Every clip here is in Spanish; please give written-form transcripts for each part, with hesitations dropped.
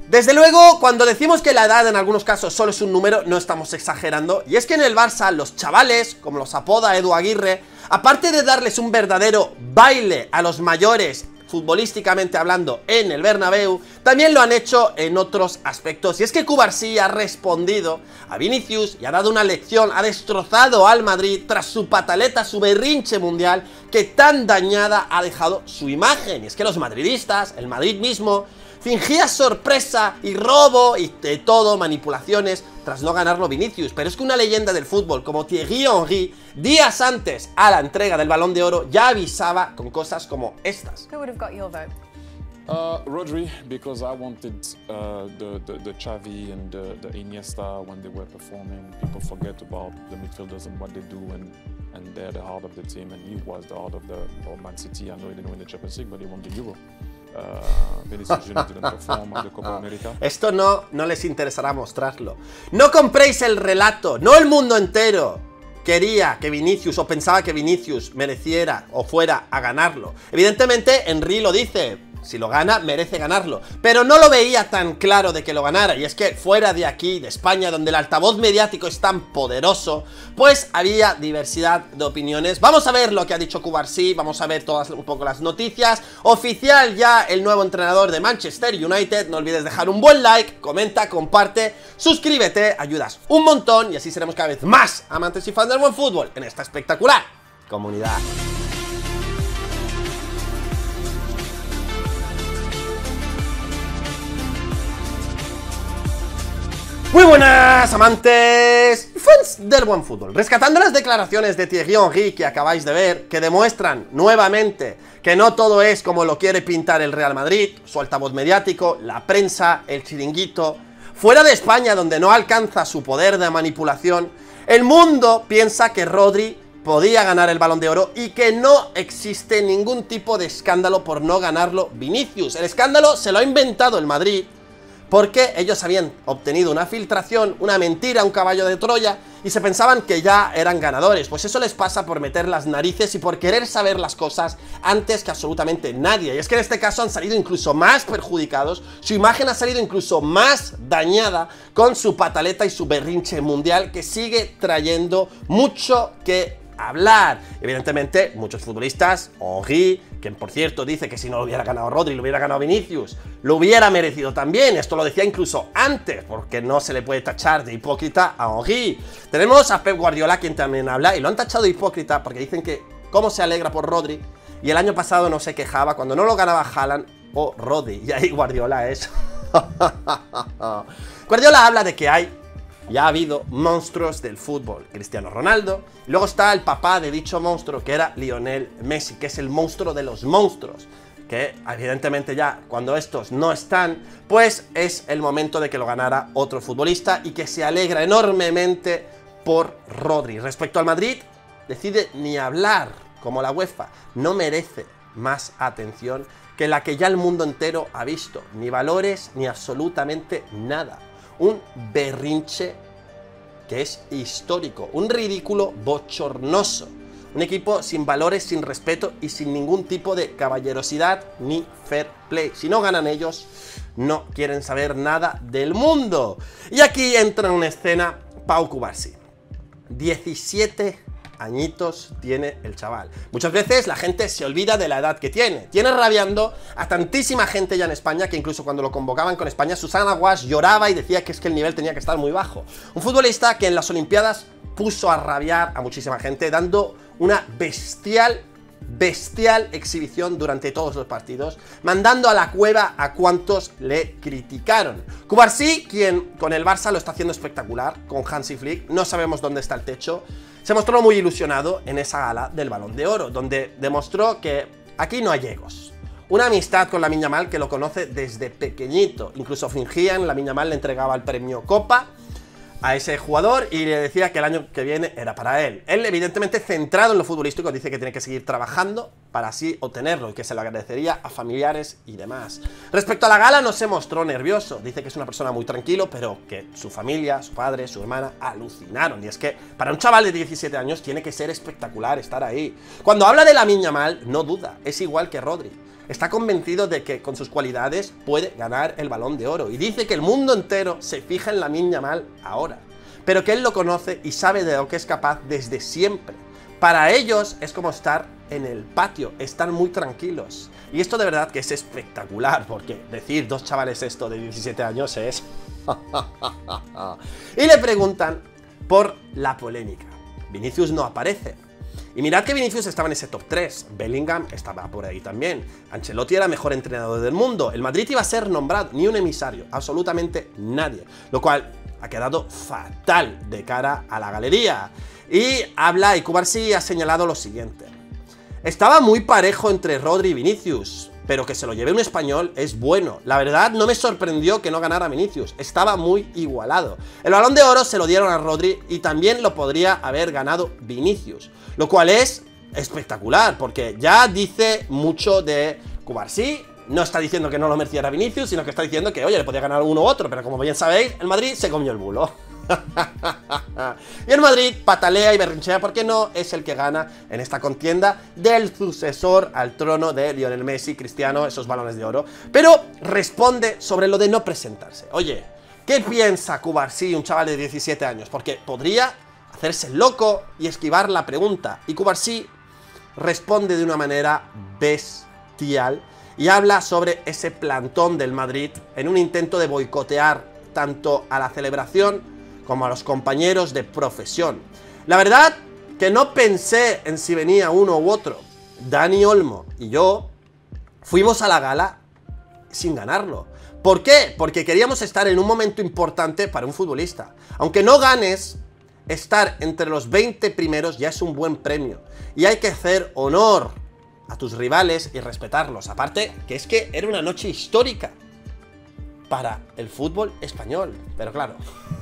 Desde luego, cuando decimos que la edad en algunos casos solo es un número, no estamos exagerando. Y es que en el Barça, los chavales, como los apoda Edu Aguirre, aparte de darles un verdadero baile a los mayores, futbolísticamente hablando, en el Bernabéu, también lo han hecho en otros aspectos. Y es que Cubarsí ha respondido a Vinicius y ha dado una lección, ha destrozado al Madrid tras su pataleta, su berrinche mundial, que tan dañada ha dejado su imagen. Y es que los madridistas, el Madrid mismo, fingía sorpresa y robo y de todo, manipulaciones, tras no ganarlo Vinicius. Pero es que una leyenda del fútbol como Thierry Henry, días antes a la entrega del Balón de Oro, ya avisaba con cosas como estas. Who would have got your vote? Rodri, because I wanted the Xavi and the Iniesta when they were performing. People forget about the midfielders and what they do, and they're the heart of the team, and he was the heart of Man City. I know he didn't win the Champions League, but he won the Euro. Vinicius Junior didn't perform at the Copa America. Esto no les interesará mostrarlo. No compréis el relato, no el mundo entero quería que Vinicius o pensaba que Vinicius mereciera o fuera a ganarlo. Evidentemente Henry lo dice, si lo gana merece ganarlo, pero no lo veía tan claro de que lo ganara. Y es que fuera de aquí, de España, donde el altavoz mediático es tan poderoso, pues había diversidad de opiniones. Vamos a ver lo que ha dicho Cubarsí, vamos a ver todas un poco las noticias. Oficial ya el nuevo entrenador de Manchester United. No olvides dejar un buen like, comenta, comparte, suscríbete, ayudas un montón y así seremos cada vez más amantes y fans del buen fútbol en esta espectacular comunidad. Muy buenas, amantes y fans del buen fútbol. Rescatando las declaraciones de Thierry Henry que acabáis de ver, que demuestran nuevamente que no todo es como lo quiere pintar el Real Madrid, su altavoz mediático, la prensa, el chiringuito. Fuera de España, donde no alcanza su poder de manipulación, el mundo piensa que Rodri podía ganar el Balón de Oro y que no existe ningún tipo de escándalo por no ganarlo Vinicius. El escándalo se lo ha inventado el Madrid, porque ellos habían obtenido una filtración, una mentira, un caballo de Troya, y se pensaban que ya eran ganadores. Pues eso les pasa por meter las narices y por querer saber las cosas antes que absolutamente nadie. Y es que en este caso han salido incluso más perjudicados, su imagen ha salido incluso más dañada con su pataleta y su berrinche mundial, que sigue trayendo mucho que hablar. Evidentemente, muchos futbolistas, Henry, quien por cierto dice que si no lo hubiera ganado Rodri, lo hubiera ganado Vinicius, lo hubiera merecido también. Esto lo decía incluso antes, porque no se le puede tachar de hipócrita a Henry. Tenemos a Pep Guardiola, quien también habla, y lo han tachado de hipócrita porque dicen que cómo se alegra por Rodri, y el año pasado no se quejaba cuando no lo ganaba Haaland o Rodri, y ahí Guardiola es... Guardiola habla de que ya ha habido monstruos del fútbol, Cristiano Ronaldo, y luego está el papá de dicho monstruo, que era Lionel Messi, que es el monstruo de los monstruos, que evidentemente ya cuando estos no están, pues es el momento de que lo ganara otro futbolista y que se alegra enormemente por Rodri. Respecto al Madrid, decide ni hablar, como la UEFA, no merece más atención que la que ya el mundo entero ha visto, ni valores ni absolutamente nada. Un berrinche que es histórico, un ridículo bochornoso, un equipo sin valores, sin respeto y sin ningún tipo de caballerosidad ni fair play. Si no ganan ellos, no quieren saber nada del mundo. Y aquí entra en una escena Pau Cubarsí. 17 añitos tiene el chaval. Muchas veces la gente se olvida de la edad que tiene. Tiene rabiando a tantísima gente ya en España, que incluso cuando lo convocaban con España, Susana Guas lloraba y decía que es que el nivel tenía que estar muy bajo. Un futbolista que en las Olimpiadas puso a rabiar a muchísima gente, dando una bestial exhibición durante todos los partidos, mandando a la cueva a cuantos le criticaron. Cubarsí, quien con el Barça lo está haciendo espectacular, con Hansi Flick, no sabemos dónde está el techo, se mostró muy ilusionado en esa gala del Balón de Oro, donde demostró que aquí no hay egos. Una amistad con Lamine Yamal que lo conoce desde pequeñito, incluso fingían, Lamine Yamal le entregaba el premio Copa a ese jugador y le decía que el año que viene era para él. Él, evidentemente centrado en lo futbolístico, dice que tiene que seguir trabajando para así obtenerlo y que se lo agradecería a familiares y demás. Respecto a la gala, no se mostró nervioso, dice que es una persona muy tranquilo, pero que su familia, su padre, su hermana alucinaron. Y es que para un chaval de 17 años tiene que ser espectacular estar ahí. Cuando habla de Lamine Yamal, no duda, es igual que Rodri. está convencido de que con sus cualidades puede ganar el Balón de Oro y dice que el mundo entero se fija en Lamine Yamal ahora, pero que él lo conoce y sabe de lo que es capaz desde siempre. Para ellos es como estar en el patio, están muy tranquilos. Y esto de verdad que es espectacular, porque decir dos chavales esto de 17 años es... Y le preguntan por la polémica. Vinicius no aparece. Y mirad que Vinicius estaba en ese top 3, Bellingham estaba por ahí también, Ancelotti era mejor entrenador del mundo, el Madrid iba a ser nombrado, ni un emisario, absolutamente nadie, lo cual ha quedado fatal de cara a la galería. Y habla, y Cubarsí ha señalado lo siguiente: estaba muy parejo entre Rodri y Vinicius, pero que se lo lleve un español es bueno. La verdad no me sorprendió que no ganara Vinicius, estaba muy igualado. El Balón de Oro se lo dieron a Rodri y también lo podría haber ganado Vinicius, lo cual es espectacular, porque ya dice mucho de Cubarsí. No está diciendo que no lo mereciera Vinicius, sino que está diciendo que, oye, le podía ganar uno u otro, pero como bien sabéis, el Madrid se comió el bulo. Y el Madrid patalea y berrinchea porque no es el que gana en esta contienda del sucesor al trono de Lionel Messi, Cristiano, esos balones de oro. Pero responde sobre lo de no presentarse. Oye, ¿qué piensa Cubarsí, un chaval de 17 años? Porque podría hacerse loco y esquivar la pregunta. Y Cubarsí responde de una manera bestial y habla sobre ese plantón del Madrid en un intento de boicotear tanto a la celebración como a los compañeros de profesión. La verdad que no pensé en si venía uno u otro. Dani Olmo y yo fuimos a la gala sin ganarlo. ¿Por qué? Porque queríamos estar en un momento importante para un futbolista. Aunque no ganes, estar entre los 20 primeros ya es un buen premio. Y hay que hacer honor a tus rivales y respetarlos. Aparte, que es que era una noche histórica para el fútbol español. Pero claro,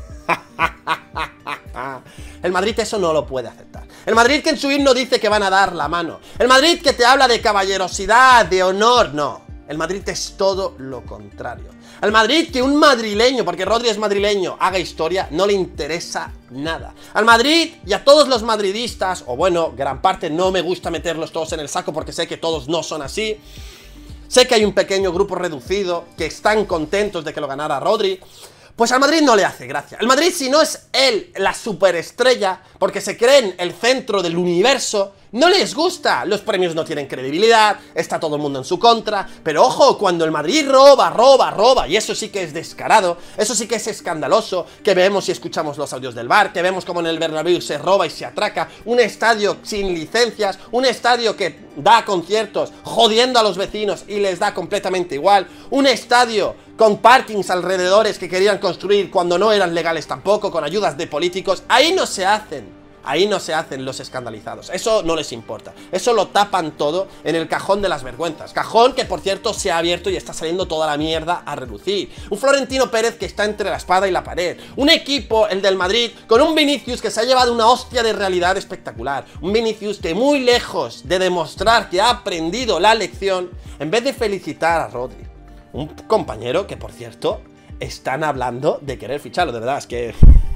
el Madrid eso no lo puede aceptar. El Madrid que en su himno dice que van a dar la mano. El Madrid que te habla de caballerosidad, de honor. No, el Madrid es todo lo contrario. Al Madrid que un madrileño, porque Rodri es madrileño, haga historia, no le interesa nada. Al Madrid y a todos los madridistas, o bueno, gran parte, no me gusta meterlos todos en el saco porque sé que todos no son así. Sé que hay un pequeño grupo reducido que están contentos de que lo ganara Rodri. Pues al Madrid no le hace gracia. El Madrid, si no es él la superestrella, porque se creen el centro del universo, no les gusta. Los premios no tienen credibilidad, está todo el mundo en su contra. Pero ojo, cuando el Madrid roba, y eso sí que es descarado, eso sí que es escandaloso, que vemos y escuchamos los audios del VAR, que vemos como en el Bernabéu se roba y se atraca, un estadio sin licencias, un estadio que da conciertos jodiendo a los vecinos y les da completamente igual, un estadio con parkings alrededores que querían construir cuando no eran legales tampoco, con ayudas de políticos. Ahí no se hacen los escandalizados, eso no les importa, eso lo tapan todo en el cajón de las vergüenzas, cajón que por cierto se ha abierto y está saliendo toda la mierda a relucir, un Florentino Pérez que está entre la espada y la pared, un equipo, el del Madrid, con un Vinicius que se ha llevado una hostia de realidad espectacular, un Vinicius que muy lejos de demostrar que ha aprendido la lección, en vez de felicitar a Rodri, un compañero que por cierto están hablando de querer ficharlo, de verdad, es que...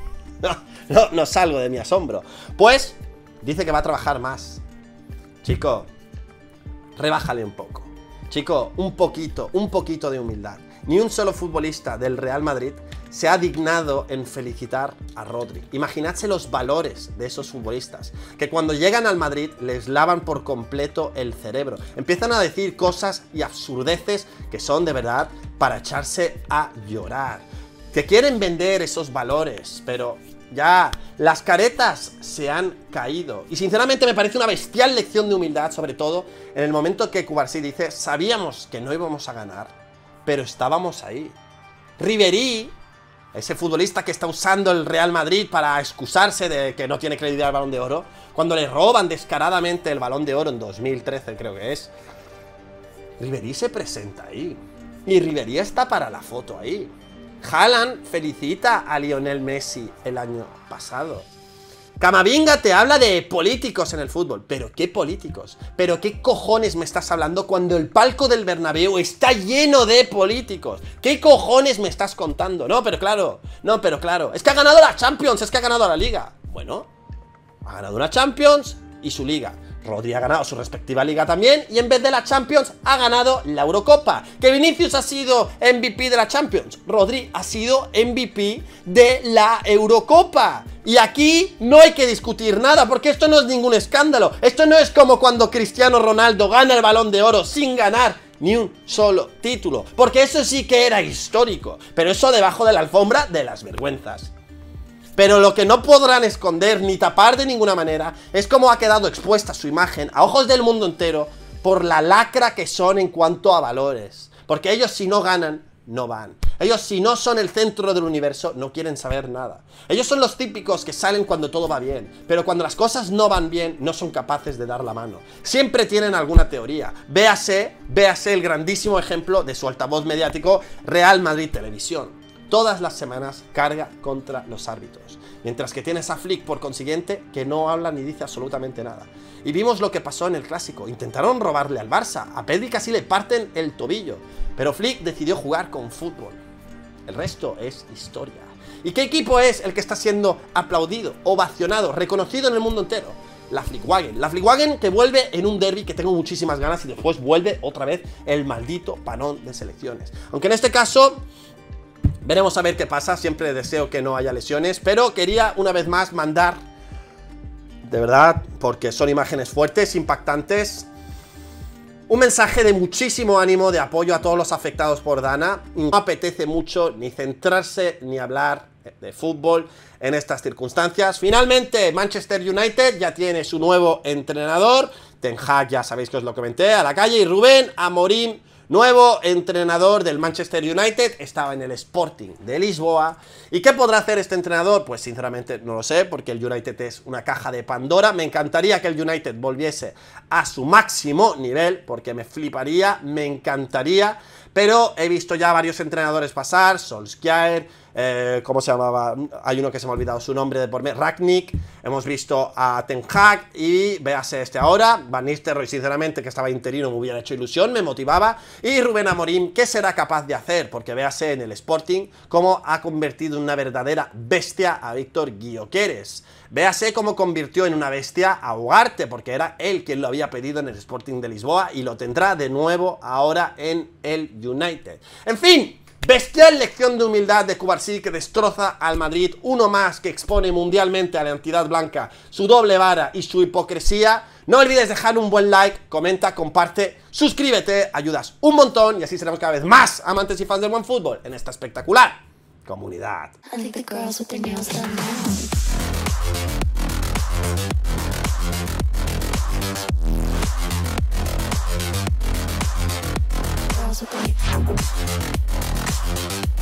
No salgo de mi asombro. Pues dice que va a trabajar más. Chico, rebájale un poco. Chico, un poquito de humildad. Ni un solo futbolista del Real Madrid se ha dignado en felicitar a Rodri. Imaginadse los valores de esos futbolistas, que cuando llegan al Madrid les lavan por completo el cerebro. Empiezan a decir cosas y absurdeces que son de verdad para echarse a llorar. Que quieren vender esos valores, pero ya las caretas se han caído. Y sinceramente me parece una bestial lección de humildad, sobre todo en el momento que Cubarsí dice: sabíamos que no íbamos a ganar, pero estábamos ahí. Ribéry, ese futbolista que está usando el Real Madrid para excusarse de que no tiene credibilidad al Balón de Oro, cuando le roban descaradamente el Balón de Oro en 2013 creo que es, Ribéry se presenta ahí. Y Ribéry está para la foto ahí. Haaland felicita a Lionel Messi el año pasado. Camavinga te habla de políticos en el fútbol. ¿Pero qué políticos? ¿Pero qué cojones me estás hablando cuando el palco del Bernabéu está lleno de políticos? ¿Qué cojones me estás contando? No, pero claro, es que ha ganado la Champions, es que ha ganado la Liga. Bueno, ha ganado una Champions y su Liga. Rodri ha ganado su respectiva liga también, y en vez de la Champions ha ganado la Eurocopa. Que Vinicius ha sido MVP de la Champions, Rodri ha sido MVP de la Eurocopa. Y aquí no hay que discutir nada, porque esto no es ningún escándalo. Esto no es como cuando Cristiano Ronaldo gana el Balón de Oro sin ganar ni un solo título, porque eso sí que era histórico, pero eso debajo de la alfombra de las vergüenzas. Pero lo que no podrán esconder ni tapar de ninguna manera es cómo ha quedado expuesta su imagen a ojos del mundo entero por la lacra que son en cuanto a valores. Porque ellos, si no ganan, no van. Ellos, si no son el centro del universo, no quieren saber nada. Ellos son los típicos que salen cuando todo va bien, pero cuando las cosas no van bien, no son capaces de dar la mano. Siempre tienen alguna teoría. Véase el grandísimo ejemplo de su altavoz mediático, Real Madrid Televisión. Todas las semanas carga contra los árbitros, mientras que tienes a Flick, por consiguiente, que no habla ni dice absolutamente nada. Y vimos lo que pasó en el Clásico. Intentaron robarle al Barça, a Pedri casi le parten el tobillo, pero Flick decidió jugar con fútbol. El resto es historia. ¿Y qué equipo es el que está siendo aplaudido, ovacionado, reconocido en el mundo entero? La Flickwagen. La Flickwagen que vuelve en un derbi que tengo muchísimas ganas, y después vuelve otra vez el maldito panón de selecciones. Aunque en este caso veremos a ver qué pasa. Siempre deseo que no haya lesiones, pero quería una vez más mandar, de verdad, porque son imágenes fuertes, impactantes, un mensaje de muchísimo ánimo, de apoyo a todos los afectados por Dana. No apetece mucho ni centrarse ni hablar de fútbol en estas circunstancias. Finalmente, Manchester United ya tiene su nuevo entrenador. Ten Hag, ya sabéis que os lo comenté, a la calle. Y Rubén Amorim, nuevo entrenador del Manchester United, estaba en el Sporting de Lisboa. ¿Y qué podrá hacer este entrenador? Pues sinceramente no lo sé, porque el United es una caja de Pandora. Me encantaría que el United volviese a su máximo nivel, porque me fliparía, me encantaría. Pero he visto ya varios entrenadores pasar, Solskjaer, ¿cómo se llamaba? Hay uno que se me ha olvidado su nombre de por medio, Rangnick. Hemos visto a Ten Hag y véase este ahora, Van Nistelrooy, sinceramente, que estaba interino, me hubiera hecho ilusión, me motivaba. Y Rubén Amorim, ¿qué será capaz de hacer? Porque véase en el Sporting cómo ha convertido en una verdadera bestia a Víctor Gyökeres. Véase cómo convirtió en una bestia a Ugarte, porque era él quien lo había pedido en el Sporting de Lisboa, y lo tendrá de nuevo ahora en el United. En fin, bestial lección de humildad de Cubarsí, que destroza al Madrid, uno más que expone mundialmente a la entidad blanca su doble vara y su hipocresía. No olvides dejar un buen like, comenta, comparte, suscríbete, ayudas un montón, y así seremos cada vez más amantes y fans del buen fútbol en esta espectacular comunidad. With